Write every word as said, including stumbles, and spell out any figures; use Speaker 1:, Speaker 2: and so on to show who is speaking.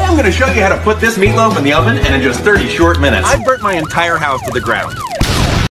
Speaker 1: I'm gonna show you how to put this meatloaf in the oven and in just thirty short minutes. I burnt my entire house to the ground.